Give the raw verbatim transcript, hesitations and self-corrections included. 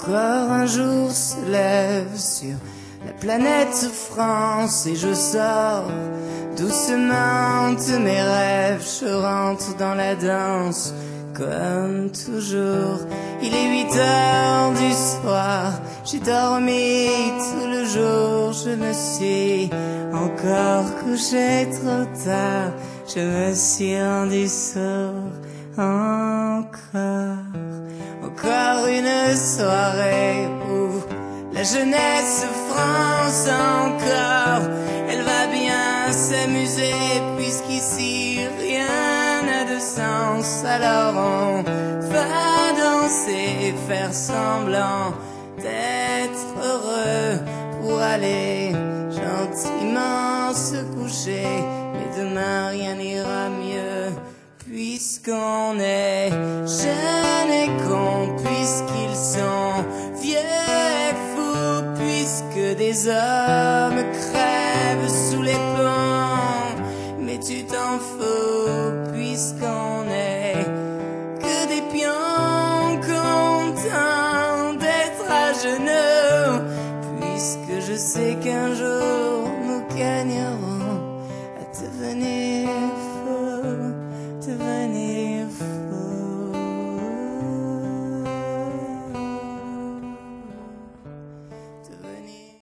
Encore un jour se lève sur la planète France et je sors doucement de mes rêves. Je rentre dans la danse comme toujours. Il est huit heures du soir, j'ai dormi tout le jour. Je me suis encore couché trop tard, je me suis rendu sourd encore. Encore une soirée où la jeunesse France encore, elle va bien s'amuser puisqu'ici rien n'a de sens. Alors on va danser, faire semblant d'être heureux pour aller gentiment se coucher. Mais demain rien n'ira mieux puisqu'on est jeunes et cons, puisqu'ils sont vieux et fous, puisque des hommes crèvent sous les ponts. Mais tu t'en fous puisqu'on est que des pions contents d'être à genoux, puisque je sais qu'un jour